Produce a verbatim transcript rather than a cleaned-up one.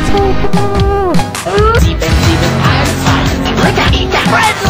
Sieben, sieben, eins, zwei. Lecker, eat that bread!